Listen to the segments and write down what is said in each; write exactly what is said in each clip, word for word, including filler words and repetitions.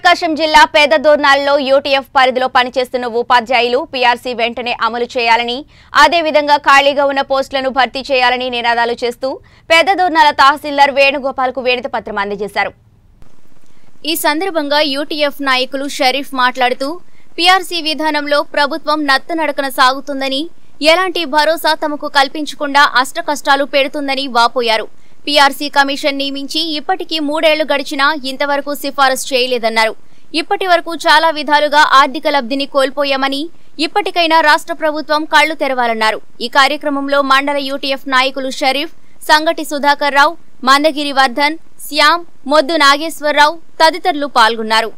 ప్రకాశం జిల్లా పేదదోర్నాల్లో యూటీఎఫ్ పరిధిలో పనిచేస్తున్న ఉపాధ్యాయులు పీఆర్సీ వెంటనే అమలు చేయాలని, అదేవిధంగా ఖాళీగా ఉన్న పోస్టులను భర్తీ చేయాలని నినాదాలు చేస్తూ పేదదోర్నాల తహసీల్దార్ వేణుగోపాల్కు వినతి పత్రం అందజేశారు. ఈ సందర్భంగా యూటీఎఫ్ నాయకులు షరీఫ్ మాట్లాడుతూ పీఆర్సీ విధానంలో ప్రభుత్వం నత్తనడకన సాగుతుందని, ఎలాంటి భరోసా తమకు కల్పించకుండా అష్టకష్టాలు పెడుతుందని వాపోయారు. పీఆర్సీ కమిషన్ నియమించి ఇప్పటికీ మూడేళ్లు గడిచినా ఇంతవరకు సిఫారసు చేయలేదన్నారు. ఇప్పటి వరకు చాలా విధాలుగా ఆర్థిక లబ్ధిని కోల్పోయామని, ఇప్పటికైనా రాష్ట్ర ప్రభుత్వం కళ్లు తెరవాలన్నారు. ఈ కార్యక్రమంలో మండల యూటీఎఫ్ నాయకులు షరీఫ్, సంగటి సుధాకర్ రావు, మందగిరి వర్ధన్, శ్యామ్, మొద్దు నాగేశ్వరరావు తదితరులు పాల్గొన్నారు.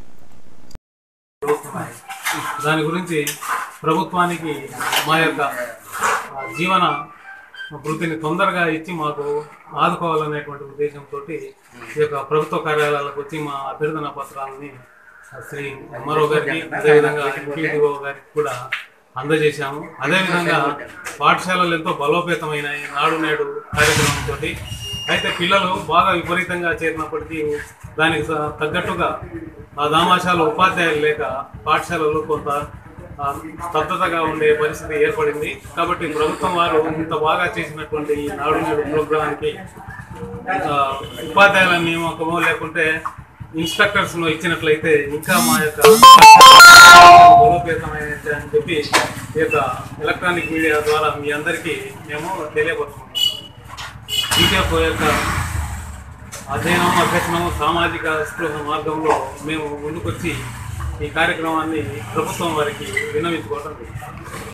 దాని గురించి ప్రభుత్వానికి మా యొక్క జీవన వృత్తిని తొందరగా ఇచ్చి మాకు ఆదుకోవాలనేటువంటి ఉద్దేశంతో ఈ యొక్క ప్రభుత్వ కార్యాలయాలకు వచ్చి మా అభ్యర్థన పత్రాలని శ్రీ ఎంఆర్ఓ గారికి, అదేవిధంగా ఎంపీడీఓ గారికి కూడా అందజేశాము. అదేవిధంగా పాఠశాలలు ఎంతో బలోపేతమైనాయి నాడు నేడు కార్యక్రమంతో. అయితే పిల్లలు బాగా విపరీతంగా చేరినప్పటికీ దానికి తగ్గట్టుగా ఆ దామాషాలు ఉపాధ్యాయులు లేక పాఠశాలలు కొంత స్తబ్దతగా ఉండే పరిస్థితి ఏర్పడింది. కాబట్టి ప్రభుత్వం వారు ఇంత బాగా చేసినటువంటి ఈ నాడు నేడు ప్రోగ్రాంకి ఉపాధ్యాయుల నియామకమో లేకుంటే ఇన్స్ట్రక్టర్స్ను ఇచ్చినట్లయితే ఇంకా మా యొక్క బలోపేతమైనది అని చెప్పి ఈ యొక్క ఎలక్ట్రానిక్ మీడియా ద్వారా మీ అందరికీ మేము తెలియపరుచుకుంటున్నాం. యూటీఎఫ్ యొక్క అధ్యయనం అభ్యసనం సామాజిక స్పృహ మార్గంలో మేము ముందుకొచ్చి ఈ కార్యక్రమాన్ని ప్రభుత్వం వారికి విన్నవించుకోవడం